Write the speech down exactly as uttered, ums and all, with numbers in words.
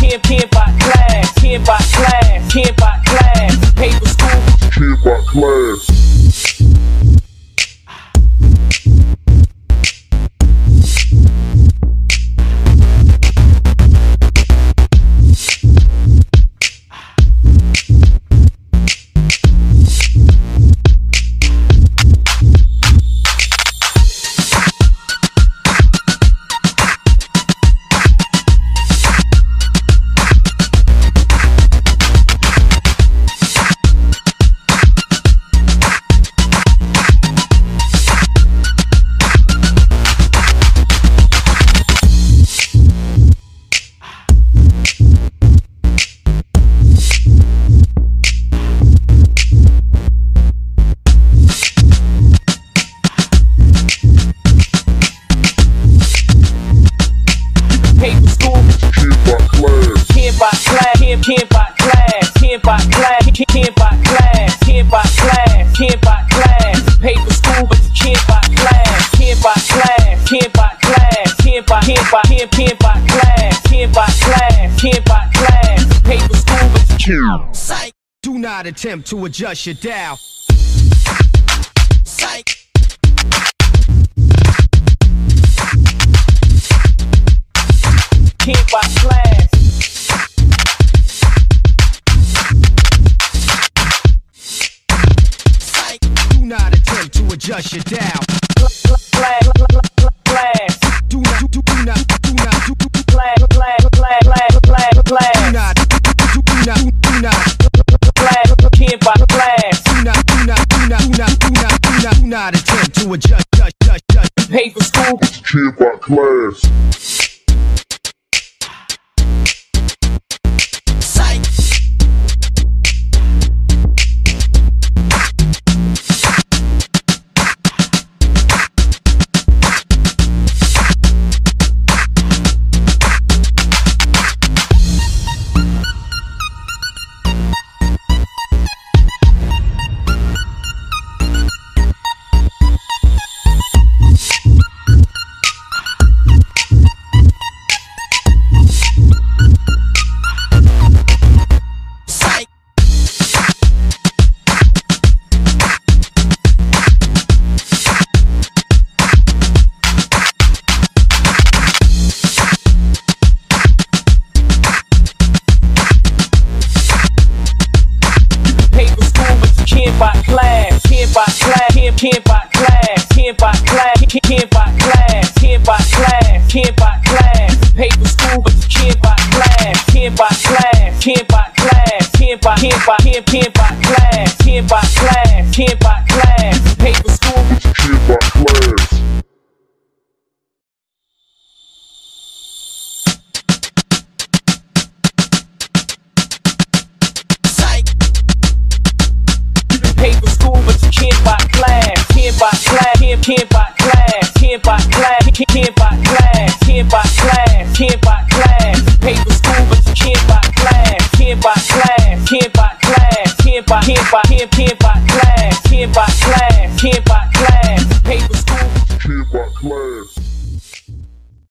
Can't, can't by class, can't by class, can't by class. Pay for school, can't by class. Can't by class, can't by class, can't by class, can't by class, can't by class. Pay for school, but you can't by class, can't by class, can't by class, can't by, can't by, can't, can't by class, can't by class, can't by class. Pay for school, but you can't. Psych. Do not attempt to adjust your dial. Psych. Can't by class. Do not attempt to adjust your dial. Class, class. Do not, do, do not, do not, do, do, class, class, class, class, class, class. do not, do, do not, do not, class. Can't by class. do not, do not, do not, do not, do not, do not, do not attempt to adjust, adjust, adjust, adjust. Pay for school. Can't by class. Can't by class, can't by class, can't, can't by class, can't by class, can't by class, can't by class, can't by class. Pay for school, but you can't by class, can't by class, can't by class, can't by, can't by, can't, can't by class, can't by class, can't by class. Pay for school, Can't by class. pay for school, but you can't buy class. Can't buy class, can't, can't buy class. Can't buy class, can't, can't buy class. Can't buy class, can't buy class. Pay for school, but you can't buy class. Can't buy class, can't buy class. Can't buy, can't buy, can't, can't buy class. Can't buy class, can't buy class. Pay for school, Can't by class.